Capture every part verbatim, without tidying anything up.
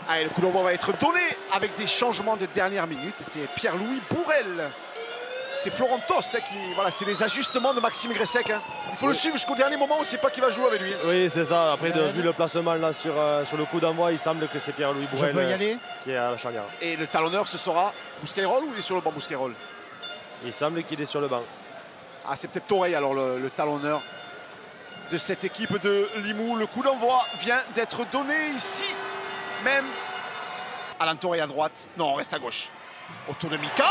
Allez, le coup d'envoi va être donné avec des changements de dernière minute. C'est Pierre-Louis Bourrel. C'est Florent Tost hein, qui. Voilà, c'est les ajustements de Maxime Gressec. Hein. Il faut oui. le suivre jusqu'au dernier moment, on ne sait pas qui va jouer avec lui. Oui, c'est ça. Après, de, vu le placement là sur, euh, sur le coup d'envoi, il semble que c'est Pierre-Louis Bourrel Je peux y aller qui est à la charnière. Et le talonneur, ce sera Bousquet-Roll ou il est sur le banc Bousquet-Roll? Il semble qu'il est sur le banc. Ah, c'est peut-être Toreil alors le, le talonneur de cette équipe de Limoux. Le coup d'envoi vient d'être donné ici, même. Alain Toreil à droite. Non, on reste à gauche. Autour de Mika.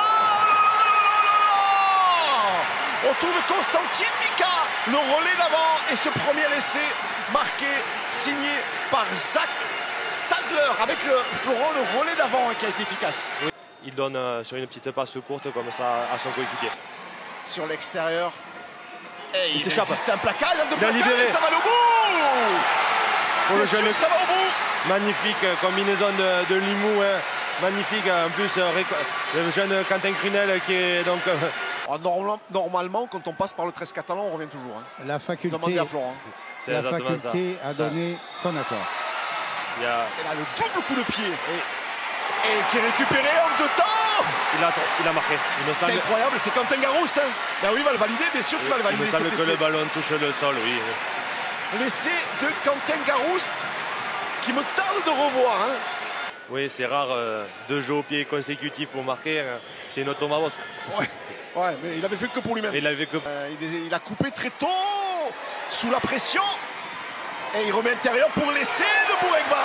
Autour de Constantine Mika. Le relais d'avant et ce premier essai marqué, signé par Zach Sadler avec le Florent, le relais d'avant qui a été efficace. Oui. Il donne euh, sur une petite passe courte comme ça à son coéquipier. Sur l'extérieur. Et il, il s'échappe. C'est un placage, de placage, libéré. Ça va au bout. Pour le jeune, ça va au bout. Magnifique combinaison de, de Limoux. Hein. Magnifique. En plus, le jeune Quentin Crunel qui est donc. Oh, normalement, normalement, quand on passe par le treize catalan, on revient toujours. Hein. La faculté, à Florent. La faculté a donné son accord. Il y a... Et là, le double coup de pied. Et, et qui est récupéré en deux temps. Il a, il a marqué. C'est incroyable, c'est Quentin Garouste. Hein. Ben oui, il va le valider, bien sûr qu'il va le valider. Il me semble que essai. Le ballon touche le sol, oui. L'essai de Quentin Garouste qui me tarde de revoir. Hein. Oui, c'est rare euh, deux jeux au pied consécutifs pour marquer. Hein. C'est une automabos. Ouais. Ouais, mais il avait fait que pour lui-même. Il, avait que... euh, il, il a coupé très tôt, sous la pression. Et il remet intérieur pour l'essai de Bouregba.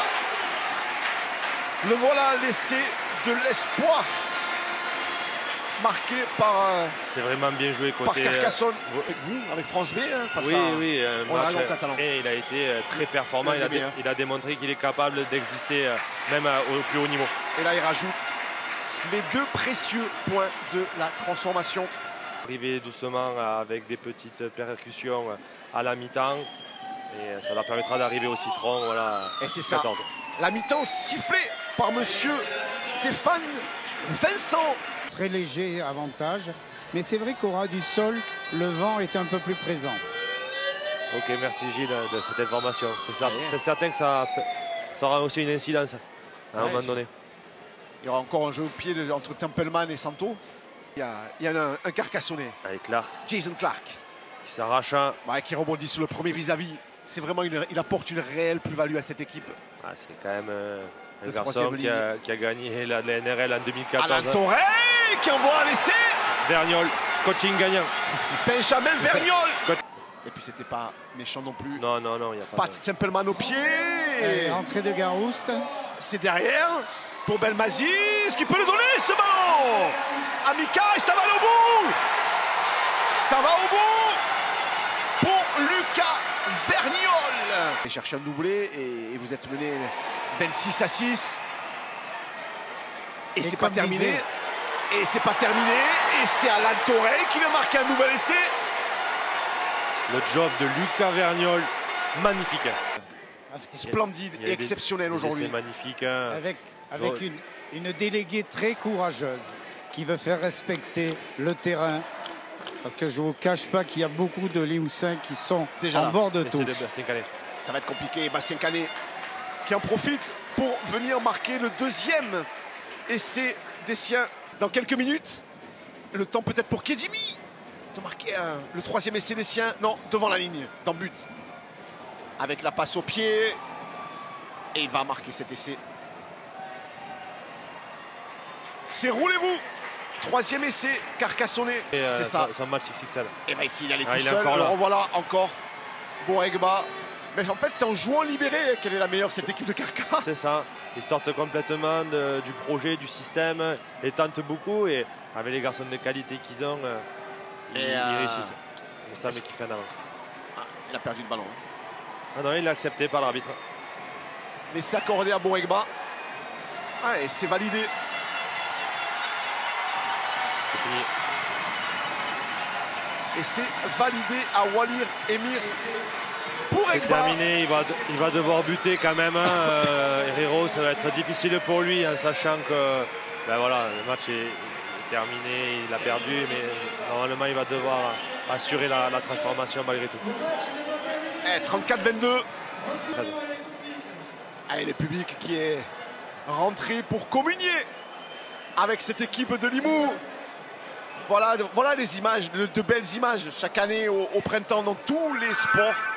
Le voilà, l'essai de l'espoir. Marqué par. Euh, C'est vraiment bien joué côté. Par Carcassonne. Euh, avec vous, avec France B. Hein, face oui, à, oui. Euh, match, catalan. Et il a été euh, très performant. Il a, dé, il a démontré qu'il est capable d'exister euh, même euh, au plus haut niveau. Et là, il rajoute les deux précieux points de la transformation. Arriver doucement avec des petites percussions à la mi-temps et ça leur permettra d'arriver au citron. Voilà, et c'est ça. La mi-temps sifflée par monsieur Stéphane Vincent. Très léger avantage, mais c'est vrai qu'au ras du sol, le vent est un peu plus présent. Ok, merci Gilles de cette information. C'est certain que ça, ça aura aussi une incidence à un ouais, moment donné. Il y aura encore un jeu au pied de, entre Templeman et Santo. Il y a, il y a un, un Carcassonnais. Avec Clark. Jason Clark. Qui s'arrache. Un... Ouais, qui rebondit sur le premier vis-à-vis. C'est vraiment une, il apporte une réelle plus-value à cette équipe. Ah, c'est quand même euh, un le garçon qui a, qui a gagné la, la N R L en deux mille quatorze. Alain Toreil qui envoie un essai. Vergnol, coaching gagnant. Benjamin Vergnol. Et puis c'était pas méchant non plus. Non, non, non, il n'y a pas. Pat de... Templeman au pied. Et entrée de Garouste. C'est derrière pour Belmazis qui peut le donner ce ballon. Amika et ça va au bout. Ça va au bout pour Lucas Vergnol. Et cherche un doublé et vous êtes mené vingt-six à six. Et, et c'est pas terminé. Disait. Et c'est pas terminé. Et c'est Alain Toreil qui va marquer un nouvel essai. Le job de Lucas Vergnol, magnifique. Splendide et exceptionnel aujourd'hui. C'est magnifique. Hein. Avec, avec une, une déléguée très courageuse qui veut faire respecter le terrain. Parce que je ne vous cache pas qu'il y a beaucoup de Limoussins qui sont déjà en là. Bord de touche. Ça va être compliqué. Bastien Canet qui en profite pour venir marquer le deuxième essai des siens dans quelques minutes. Le temps peut-être pour Kedimi de marquer un, le troisième essai des siens. Non, devant la ligne, dans le but. Avec la passe au pied. Et il va marquer cet essai. C'est roulez-vous. Troisième essai, Carcassonnais. Euh, c'est ça. C'est un match X X L. Et bien ici, il allait ah, tout il seul. encore le revoilà encore. Bouregba. Mais en fait, c'est en jouant libéré qu'elle est la meilleure, cette équipe de Carcassonne. C'est ça. Ils sortent complètement de, du projet, du système. Ils tentent beaucoup. Et avec les garçons de qualité qu'ils ont, euh, ils, euh... ils réussissent. C'est ça, mais qui fait en avant. Ah, il a perdu le ballon. Ah non, il l'a accepté par l'arbitre. Mais c'est accordé à Bouregba. Ah, et c'est validé. C'est fini. Et c'est validé à Walir Emir. C'est terminé, il va, il va devoir buter quand même. Hein. euh, Herrero, ça va être difficile pour lui, en sachant que ben voilà, le match est terminé, il a perdu, mais normalement il va devoir assurer la, la transformation malgré tout. Eh, trente-quatre vingt-deux. Allez, le public qui est rentrer pour communier avec cette équipe de Limoux. Voilà, voilà les images, de, de belles images chaque année au, au printemps dans tous les sports.